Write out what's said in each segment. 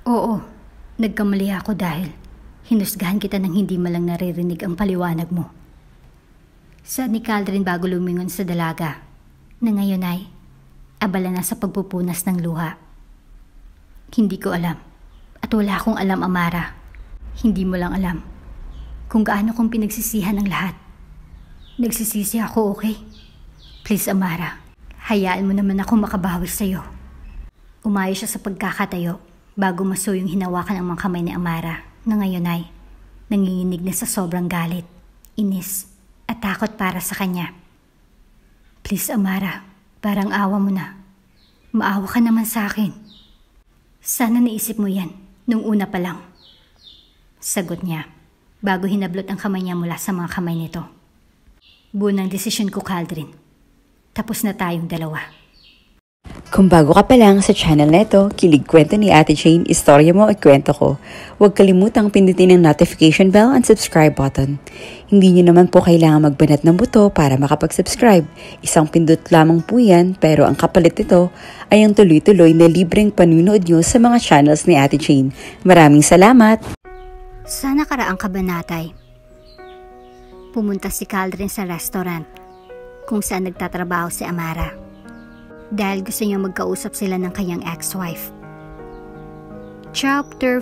Oo, nagkamali ako dahil hinusgahan kita ng hindi malang naririnig ang paliwanag mo. Saad ni Caldrin bago lumingon sa dalaga, na ngayon ay abala na sa pagpupunas ng luha. Hindi ko alam, at wala akong alam, Amara. Hindi mo lang alam kung gaano kong pinagsisihan ang lahat. Nagsisisi ako, okay? Please, Amara, hayaan mo naman ako makabawi sa'yo. Umayos siya sa pagkakatayo bago masuyo yung hinawakan ang mga kamay ni Amara na ngayon ay nanginginig na sa sobrang galit, inis at takot para sa kanya. Please, Amara, parang awa mo na. Maawa ka naman sa akin. Sana naisip mo yan nung una pa lang. Sagot niya bago hinablot ang kamay niya mula sa mga kamay nito. Buo ng desisyon ko, Caldrin. Tapos na tayong dalawa. Kung bago ka pa lang sa channel neto, Kilig Kwento ni Ate Jane, istorya mo at kwento ko. Huwag kalimutang pindutin ang notification bell and subscribe button. Hindi nyo naman po kailangan magbanat ng buto para makapag-subscribe. Isang pindot lamang po yan, pero ang kapalit nito ay ang tuloy-tuloy na libreng panunood nyo sa mga channels ni Ate Jane. Maraming salamat! Sa nakaraang kabanatay, pumunta si Caldrin sa restaurant kung saan nagtatrabaho si Amara dahil gusto niyang magkausap sila ng kanyang ex-wife. Chapter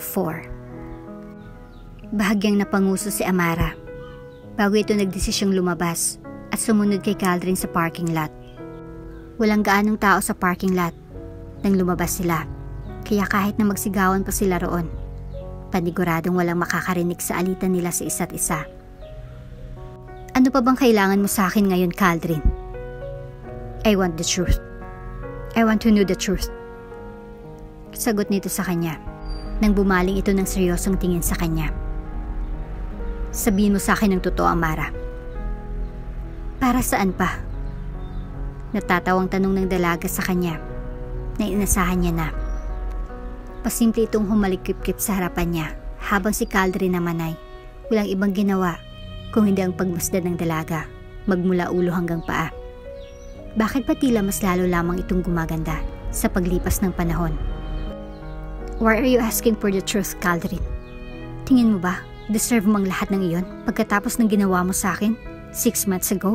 4. Bahagyang napanguso si Amara bago ito nagdesisyong lumabas at sumunod kay Caldrin sa parking lot. Walang gaanong tao sa parking lot nang lumabas sila, kaya kahit na magsigawan pa sila roon, paniguradong walang makakarinig sa alitan nila sa isa't isa. Ano pa bang kailangan mo sa akin ngayon, Caldrin? I want the truth. I want to know the truth. Sagot nito sa kanya nang bumaling ito ng seryosong tingin sa kanya. Sabihin mo sa akin ng totoo, Amara. Para saan pa? Natatawang tanong ng dalaga sa kanya na inasahan niya na. Pasimple itong humalikip-kip sa harapan niya habang si Caldrin naman ay walang ibang ginawa kung hindi ang pagmasdan ng dalaga magmula ulo hanggang paa. Bakit pa tila mas lalo lamang itong gumaganda sa paglipas ng panahon? Why are you asking for the truth, Caldrin? Tingin mo ba, deserve mo ang lahat ng iyon pagkatapos ng ginawa mo sa akin 6 months ago?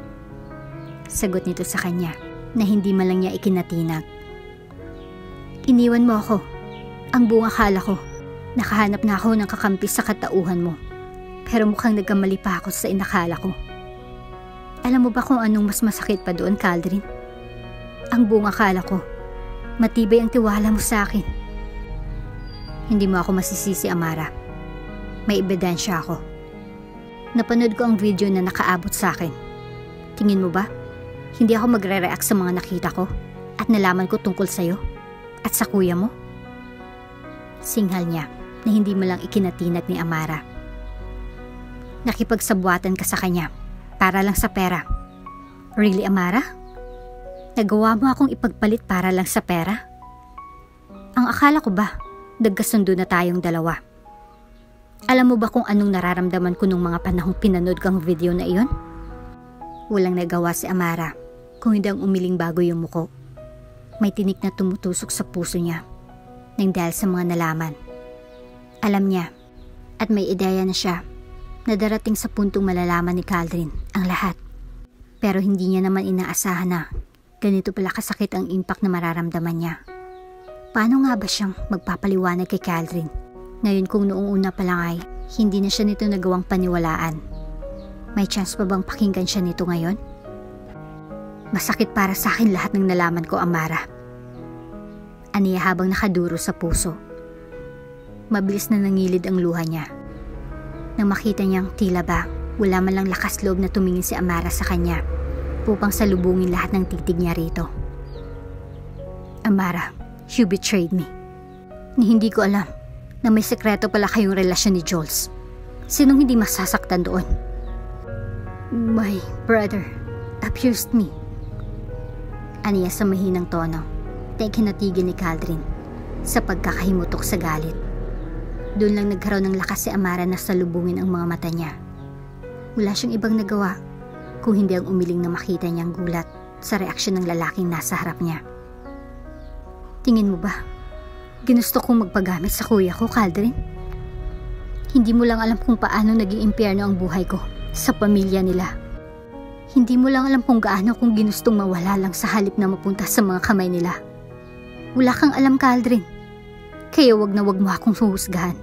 Sagot nito sa kanya na hindi man lang niya ikinatinag. Iniwan mo ako. Ang buong akala ko, nakahanap na ako ng kakampi sa katauhan mo. Pero mukhang nagkamali pa ako sa inakala ko. Alam mo ba kung anong mas masakit pa doon, Caldrin? Ang buong akala ko, matibay ang tiwala mo sa akin. Hindi mo ako masisisi, Amara. May ebidensya ako. Napanood ko ang video na nakaabot sa akin. Tingin mo ba, hindi ako magre-react sa mga nakita ko at nalaman ko tungkol sa'yo at sa kuya mo? Singhal niya na hindi mo lang ikinatinag ni Amara. Nakipagsabuatan ka sa kanya para lang sa pera. Really, Amara? Nagawa mo akong ipagpalit para lang sa pera? Ang akala ko ba, nagkasundo na tayong dalawa. Alam mo ba kung anong nararamdaman ko nung mga panahong pinanood kang video na iyon? Walang nagawa si Amara kung hindi ang umiling bago yung muko. May tinik na tumutusok sa puso niya nang dahil sa mga nalaman. Alam niya at may ideya na siya na darating sa puntong malalaman ni Caldrin ang lahat. Pero hindi niya naman inaasahan na ganito pala kasakit ang impact na mararamdaman niya. Paano nga ba siyang magpapaliwanag kay Caldrin? Ngayon kung noong una pa lang ay hindi na siya nito nagawang paniwalaan. May chance pa bang pakinggan siya nito ngayon? Masakit para sa akin lahat ng nalaman ko, Amara. Aniya habang nakaduro sa puso. Mabilis na nangilid ang luha niya. Nang makita niyang tila ba wala man lang lakas loob na tumingin si Amara sa kanya upang salubungin lahat ng titig niya rito. Amara, you betrayed me. Ni hindi ko alam na may sekreto pala kayong relasyon ni Jules. Sinong hindi masasaktan doon? My brother abused me. Aniya sa mahinang tono na ikinatigil ni Caldrin sa pagkakahimutok sa galit. Doon lang nagkaroon ng lakas si Amara na salubungin ang mga mata niya. Wala siyang ibang nagawa kung hindi ang umiling na makita niyang gulat sa reaksyon ng lalaking nasa harap niya. Tingin mo ba, Ginusto kong magpagamit sa kuya ko, Caldrin. Hindi mo lang alam kung paano naging impyerno ang buhay ko sa pamilya nila. Hindi mo lang alam kung gaano kong ginustong mawala lang sa halip na mapunta sa mga kamay nila. Wala kang alam, Caldrin. Kaya wag na wag mo akong huhusgahan.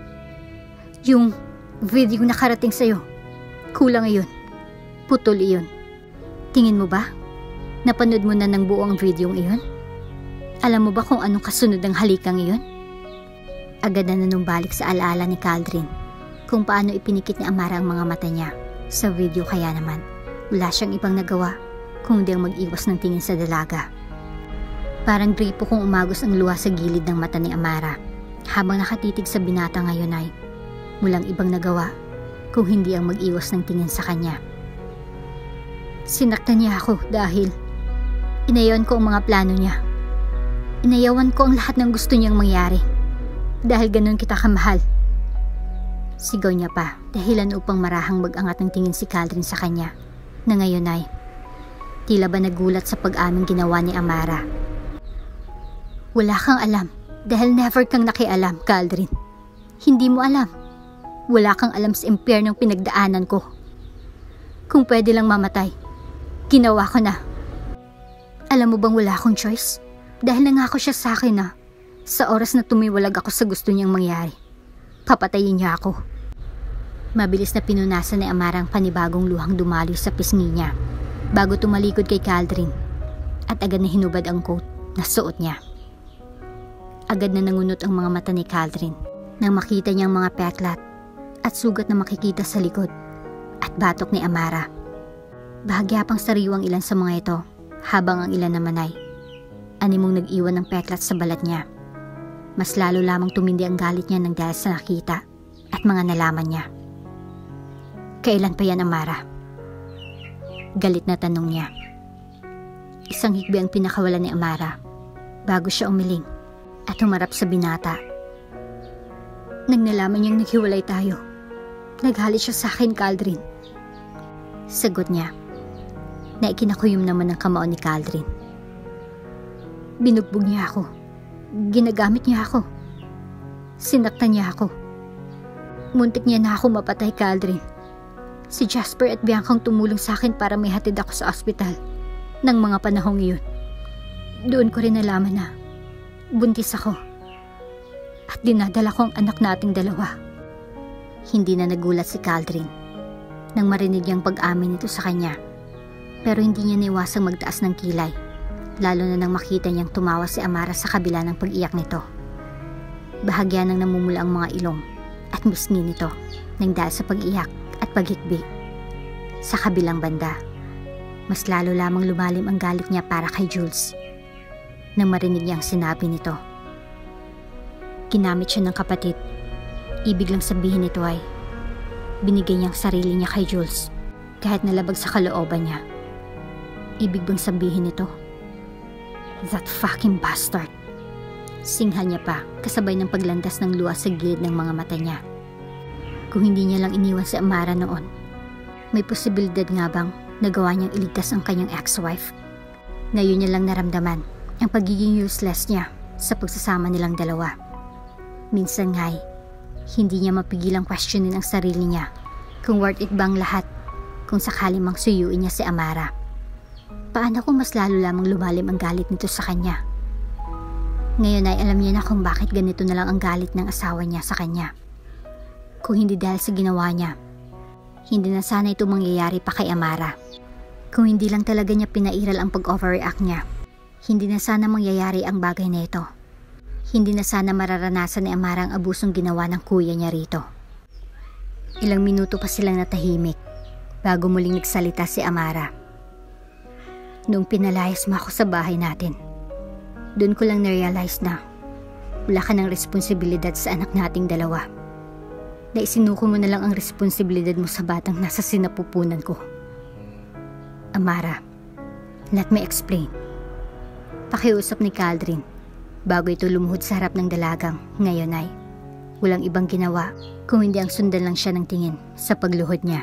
Yung video nakarating sa'yo, kulang iyon. Putol iyon. Tingin mo ba? Napanood mo na ng buong videong iyon? Alam mo ba kung anong kasunod ng halikang iyon? Agad na nanumbalik sa alaala ni Caldrin kung paano ipinikit ni Amara ang mga mata niya sa video, kaya naman wala siyang ibang nagawa kung hindi ang mag-iwas ng tingin sa dalaga. Parang gripo kung umagos ang luha sa gilid ng mata ni Amara habang nakatitig sa binata ngayon ay walang ibang nagawa kung hindi ang mag-iwas ng tingin sa kanya. Sinaktan niya ako dahil inayawan ko ang mga plano niya. Inayawan ko ang lahat ng gusto niyang mangyari dahil ganun kita kamahal. Sigaw niya pa, dahilan upang marahang mag-angat ng tingin si Caldrin sa kanya na ngayon ay tila ba nagulat sa pag-aming ginawa ni Amara. Wala kang alam dahil never kang nakialam, Caldrin. Hindi mo alam. Wala kang alam sa impyernong pinagdaanan ko. Kung pwede lang mamatay, ginawa ko na. Alam mo bang wala akong choice? Dahil nangako siya sa akin na sa oras na tumiwalag ako sa gusto niyang mangyari, papatayin niya ako. Mabilis na pinunasan ni Amara ang panibagong luhang dumaloy sa pisngi niya bago tumalikod kay Caldrin at agad na hinubad ang coat na suot niya. Agad na nangunot ang mga mata ni Caldrin nang makita niyang mga peklat at sugat na makikita sa likod at batok ni Amara. Bahagya pang sariwang ilan sa mga ito habang ang ilan naman ay animong nag-iwan ng peklat sa balat niya. Mas lalo lamang tumindi ang galit niya nang dahil sa nakita at mga nalaman niya. Kailan pa yan, Amara? Galit na tanong niya. Isang higbi ang pinakawalan ni Amara bago siya umiling at humarap sa binata. Nang nalaman niyang naghiwalay tayo, naghalit siya sa akin, Caldrin. Sagot niya na ikinakuyom naman ng kamao ni Caldrin. Binugbog niya ako. Ginagamit niya ako. Sinaktan niya ako. Muntik niya na ako mapatay, Caldrin. Si Jasper at Bianca ang tumulong sa akin para may hatid ako sa ospital ng mga panahong iyon. Doon ko rin nalaman na buntis ako at dinadala ko ang anak nating dalawa. Hindi na nagulat si Caldrin nang marinig niyang pag-amin nito sa kanya, pero hindi niya naiwasang magtaas ng kilay, lalo na nang makita niyang tumawa si Amara sa kabila ng pag-iyak nito. Bahagya nang namumula ang mga ilong at misngi nito nang dahil sa pag-iyak at paghikbi. Sa kabilang banda, mas lalo lamang lumalim ang galit niya para kay Jules nang marinig niyang sinabi nito. Ginamit siya ng kapatid. Ibig lang sabihin nito ay binigay niyang sarili niya kay Jules kahit nalabag sa kalooban niya. Ibig bang sabihin nito? That fucking bastard. Singhal niya pa kasabay ng paglandas ng luha sa gilid ng mga mata niya. Kung hindi niya lang iniwan si Amara noon, may posibilidad nga bang nagawa niyang iligtas ang kanyang ex-wife? Ngayon niya lang naramdaman ang pagiging useless niya sa pagsasama nilang dalawa. Minsan nga'y hindi niya mapigilang questionin ang sarili niya kung worth it bang lahat kung sakali mang suyuin niya si Amara. Paano kung mas lalo lamang lumalim ang galit nito sa kanya? Ngayon ay alam niya na kung bakit ganito na lang ang galit ng asawa niya sa kanya. Kung hindi dahil sa ginawa niya, hindi na sana ito mangyayari pa kay Amara. Kung hindi lang talaga niya pinairal ang pag-overreact niya, hindi na sana mangyayari ang bagay na ito. Hindi na sana mararanasan ni Amara ang abusong ginawa ng kuya niya rito. Ilang minuto pa silang natahimik bago muling nagsalita si Amara. Noong pinalayas mo ako sa bahay natin, doon ko lang na-realize na wala ka ng responsibilidad sa anak nating dalawa. Na isinuko mo na lang ang responsibilidad mo sa batang nasa sinapupunan ko. Amara, let me explain. Pakiusap ni Caldrin bago ito lumuhod sa harap ng dalagang. Ngayon ay walang ibang ginawa kung hindi ang sundan lang siya ng tingin sa pagluhod niya.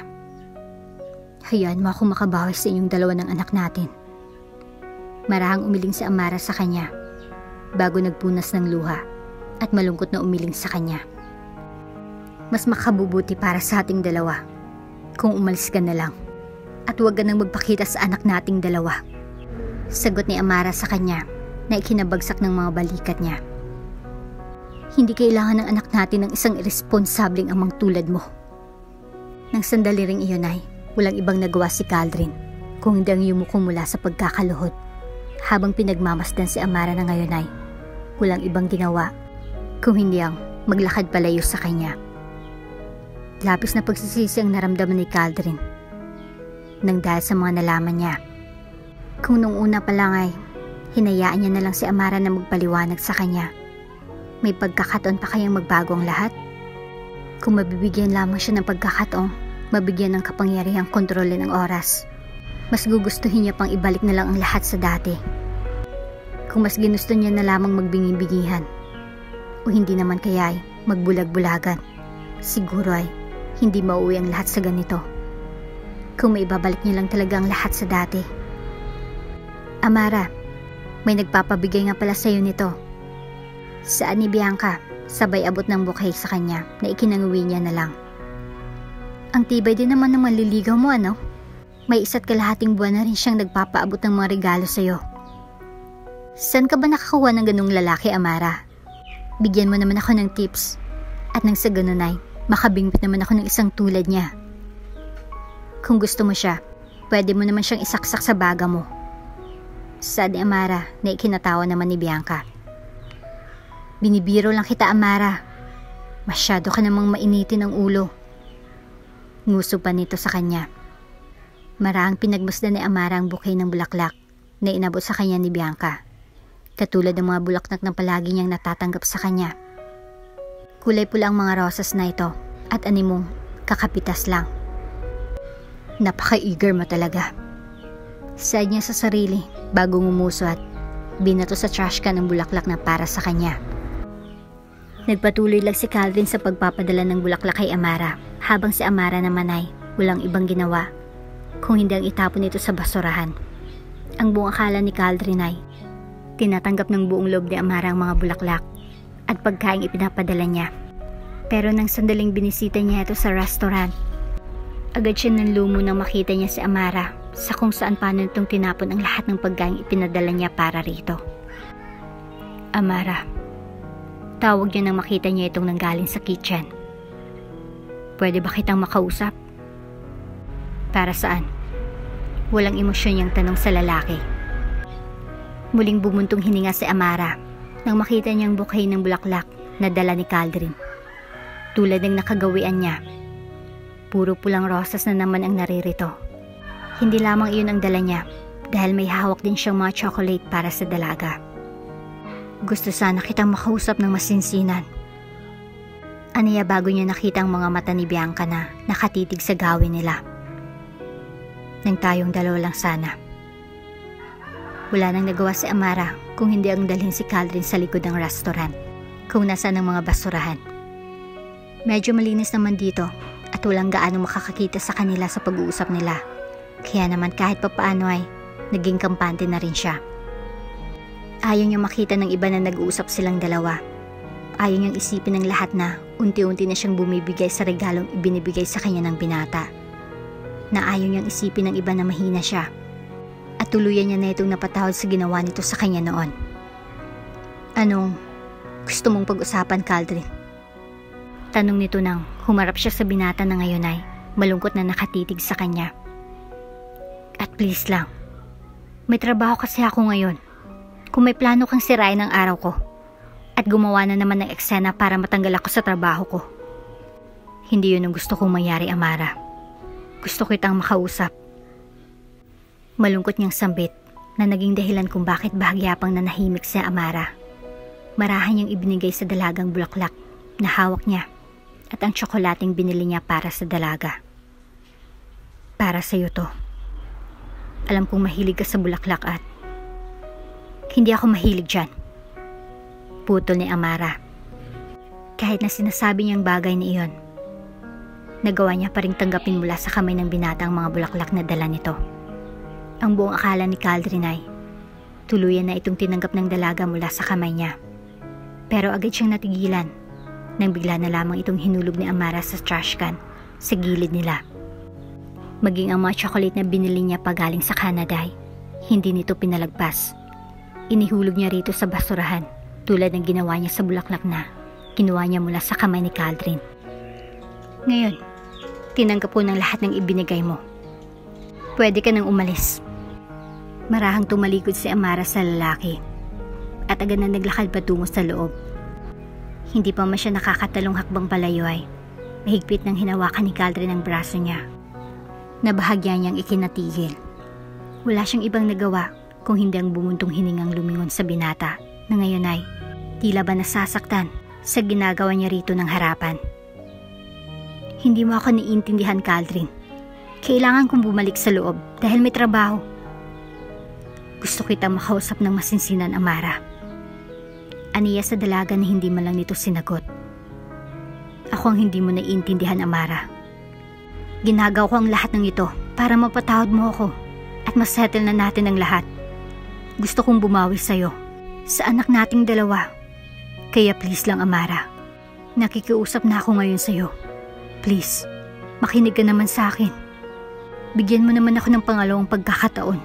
Hayaan mo ako makabawi sa inyong dalawa ng anak natin. Marahang umiling si Amara sa kanya bago nagpunas ng luha at malungkot na umiling sa kanya. Mas makabubuti para sa ating dalawa kung umalis ka na lang at huwag ka nang magpakita sa anak nating dalawa. Sagot ni Amara sa kanya na ikinabagsak ng mga balikat niya. Hindi kailangan ng anak natin ng isang irresponsableng amang tulad mo. Nang sandali ring iyon ay walang ibang nagawa si Caldrin kung hindi ang yumuko mula sa pagkakaluhod. Habang pinagmamasdan si Amara na ngayon ay walang ibang ginawa kung hindi ang maglakad palayo sa kanya. Labis na pagsisisi ang naramdaman ni Caldrin nang dahil sa mga nalaman niya. Kung nung una pa lang ay hinayaan niya na lang si Amara na magpaliwanag sa kanya, may pagkakataon pa kayang magbago ang lahat? Kung mabibigyan lamang siya ng pagkakataong mabigyan ng kapangyarihang kontrolin ang oras, mas gugustuhin niya pang ibalik na lang ang lahat sa dati. Kung mas ginusto niya na lamang magbingi-bingihan o hindi naman kaya ay magbulag-bulagan, siguro ay hindi mauwi ang lahat sa ganito. Kung may ibabalik niya lang talaga ang lahat sa dati. Amara, may nagpapabigay nga pala sa iyo nito. Saan ni Bianca? Sabay abot ng bouquet sa kanya na ikinanguwi niya na lang. Ang tibay din naman ng manliligaw mo, ano? May isa't kalahating buwan na rin siyang nagpapaabot ng mga regalo sa iyo. Saan ka ba nakakuha ng ganung lalaki, Amara? Bigyan mo naman ako ng tips. At nang sa ganun ay makabingwit naman ako ng isang tulad niya. Kung gusto mo siya, pwede mo naman siyang isaksak sa baga mo. Sad ni Amara na ikinatawa naman ni Bianca. Binibiro lang kita, Amara. Masyado ka namang mainitin ang ulo. Nguso pa nito sa kanya. Maraang pinagmasdan ni Amara ang bouquet ng bulaklak na inabot sa kanya ni Bianca. Katulad ng mga bulaklak na palagi niyang natatanggap sa kanya. Kulay pula ang mga rosas na ito at animong kakapitas lang. Napaka-eager mo talaga. Saad niya sa sarili bago ngumuso at binato sa trash can ang bulaklak na para sa kanya. Nagpatuloy lang si Caldrin sa pagpapadala ng bulaklak kay Amara habang si Amara naman ay walang ibang ginawa kung hindi ang itapon ito sa basurahan. Ang buong akala ni Caldrin ay tinatanggap ng buong loob ni Amara ang mga bulaklak at pagkaing ipinapadala niya. Pero nang sandaling binisita niya ito sa restaurant, agad siya nanlumo nang makita niya si Amara sa kung saan paano itong tinapon ang lahat ng pagkaing ipinadala niya para rito. Amara, tawag niya nang makita niya itong nanggaling sa kitchen. Pwede ba kitang makausap? Para saan? Walang emosyon niyang tanong sa lalaki. Muling bumuntong hininga si Amara nang makita niyang bouquet ng bulaklak na dala ni Caldrin. Tulad ng nakagawian niya, puro pulang rosas na naman ang naririto. Hindi lamang iyon ang dala niya dahil may hawak din siyang mga chocolate para sa dalaga. Gusto sana kitang makausap ng masinsinan. Aniya bago niya nakita ang mga mata ni Bianca na nakatitig sa gawin nila. Nang tayong dalawa lang sana. Wala nang nagawa si Amara kung hindi ang dalhin si Caldrin sa likod ng restaurant kung nasaan ang mga basurahan. Medyo malinis naman dito at walang gaano makakakita sa kanila sa pag-uusap nila. Kaya naman kahit papaano ay naging kampante na rin siya. Ayaw niyang makita ng iba na nag-uusap silang dalawa. Ayaw niyang isipin ng lahat na unti-unti na siyang bumibigay sa regalong ibinibigay sa kanya ng binata. Na ayaw niyang isipin ng iba na mahina siya. At tuluyan niya na itong napatawad sa ginawa nito sa kanya noon. Anong gusto mong pag-usapan, Caldrin? Tanong nito nang humarap siya sa binata na ngayon ay malungkot na nakatitig sa kanya. At please lang, may trabaho kasi ako ngayon. Kung may plano kang sirain ang araw ko at gumawa na naman ng eksena para matanggal ako sa trabaho ko. Hindi yun ang gusto kong mangyari, Amara. Gusto kitang makausap. Malungkot niyang sambit na naging dahilan kung bakit bahagyapang nanahimik si Amara. Marahan niyang ibinigay sa dalagang bulaklak na hawak niya at ang tsokolating binili niya para sa dalaga. Para sa iyo to. Alam kong mahilig ka sa bulaklak at hindi ako mahilig dyan. Putol ni Amara. Kahit na sinasabi niyang bagay na iyon, nagawa niya pa ring tanggapin mula sa kamay ng binata ang mga bulaklak na dala nito. Ang buong akala ni Caldrin ay tuluyan na itong tinanggap ng dalaga mula sa kamay niya. Pero agad siyang natigilan nang bigla na lamang itong hinulog ni Amara sa trash can sa gilid nila. Maging ang mga chocolate na binili niya pagaling sa Canada, hindi nito pinalagpas. Inihulog niya rito sa basurahan tulad ng ginawa niya sa bulaklak na kinuha niya mula sa kamay ni Caldrin. Ngayon, tinanggap ko ng lahat ng ibinigay mo. Pwede ka nang umalis. Marahang tumalikod si Amara sa lalaki at agad na naglakad patungo sa loob. Hindi pa man siya nakakatalong hakbang palayo ay mahigpit nang hinawakan ni Caldrin ang braso niya na bahagya niyang ikinatigil. Wala siyang ibang nagawa kung hindi ang bumuntong hiningang lumingon sa binata na ngayon ay tila ba nasasaktan sa ginagawa niya rito ng harapan. Hindi mo ako naiintindihan, Caldrin. Kailangan kong bumalik sa loob dahil may trabaho. Gusto kitang makausap ng masinsinan, Amara. Aniya sa dalaga na hindi man lang nito sinagot. Ako ang hindi mo naiintindihan, Amara. Ginagawa ko ang lahat ng ito para mapatawad mo ako at masettle na natin ang lahat. Gusto kong bumawi sa'yo, sa anak nating dalawa. Kaya please lang, Amara. Nakikiusap na ako ngayon sa'yo. Please, makinig ka naman sa akin. Bigyan mo naman ako ng pangalawang pagkakataon.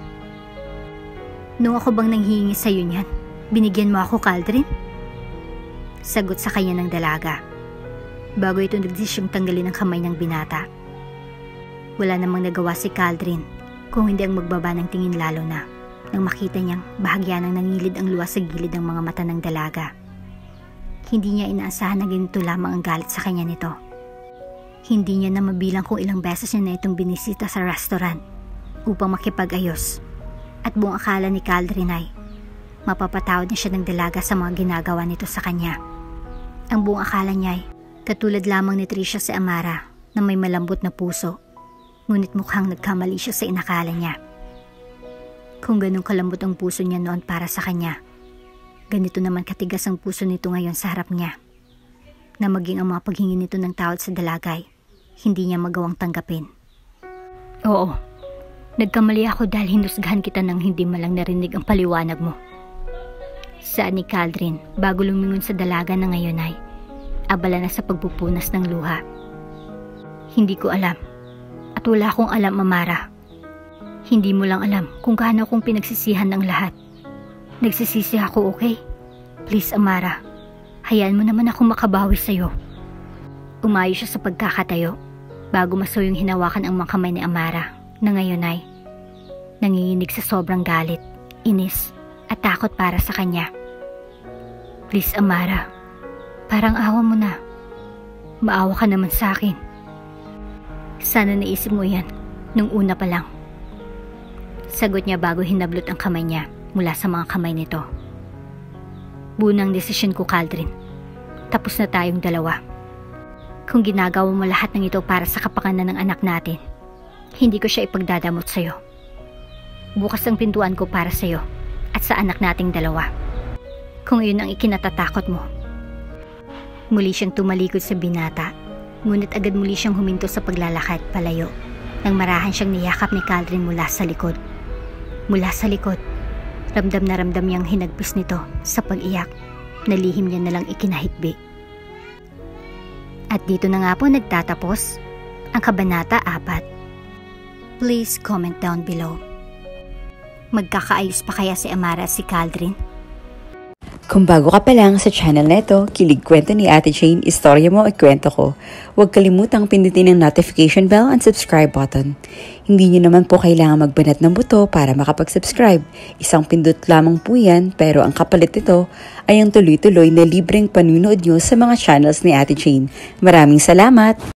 Nung ako bang nanghihingi sa'yo niyan, binigyan mo ako, Caldrin? Sagot sa kanya ng dalaga. Bago ito nagdesisyong tanggalin ang kamay ng binata. Wala namang nagawa si Caldrin kung hindi ang magbaba ng tingin lalo na nang makita niyang bahagya nang nangilid ang luha sa gilid ng mga mata ng dalaga. Hindi niya inaasahan na ganito lamang ang galit sa kanya nito. Hindi niya na mabilang kung ilang beses niya na itong binisita sa restaurant upang makipag-ayos at buong akala ni Caldrin ay mapapatawad niya siya ng dalaga sa mga ginagawa nito sa kanya. Ang buong akala niya ay katulad lamang ni Tricia si Amara na may malambot na puso, ngunit mukhang nagkamali siya sa inakala niya. Kung ganun kalambot ang puso niya noon para sa kanya, ganito naman katigas ang puso nito ngayon sa harap niya, na maging ang mga paghingi nito ng tawad sa dalagay, hindi niya magawang tanggapin. Oo, nagkamali ako dahil hinusgahan kita nang hindi malang narinig ang paliwanag mo. Saan ni Caldrin bago lumingon sa dalaga na ngayon ay abala na sa pagpupunas ng luha. Hindi ko alam at wala akong alam, Amara. Hindi mo lang alam kung gaano akong pinagsisihan ng lahat. Nagsisisi ako, okay? Please, Amara, hayaan mo naman akong makabawi sa'yo. Umayo siya sa pagkakatayo bago masuyong hinawakan ang mga kamay ni Amara na ngayon ay nanginginig sa sobrang galit, inis at takot para sa kanya. Please, Amara, parang awa mo na. Maawa ka naman sa akin. Sana naisip mo yan nung una pa lang. Sagot niya bago hinablot ang kamay niya mula sa mga kamay nito. Bunang desisyon ko, Caldrin. Tapos na tayong dalawa. Kung ginagawa mo lahat ng ito para sa kapakanan ng anak natin, hindi ko siya ipagdadamot sa'yo. Bukas ang pintuan ko para sa'yo at sa anak nating dalawa. Kung iyon ang ikinatatakot mo. Muli siyang tumalikod sa binata, ngunit agad muli siyang huminto sa paglalakad palayo nang marahan siyang niyakap ni Caldrin mula sa likod. Mula sa likod, ramdam na ramdam niyang hinagpis nito sa pag-iyak na lihim niya nalang ikinahitbi. At dito na nga po nagtatapos ang Kabanata 4. Please comment down below. Magkakaayos pa kaya si Amara at si Caldrin? Kung bago ka pa lang sa channel neto, Kilig Kwento ni Ate Jane, istorya mo at kwento ko. Huwag kalimutang pindutin ang notification bell and subscribe button. Hindi nyo naman po kailangan magbanat ng buto para makapag-subscribe. Isang pindot lamang po yan, pero ang kapalit nito ay ang tuloy-tuloy na libreng panunood nyo sa mga channels ni Ate Jane. Maraming salamat!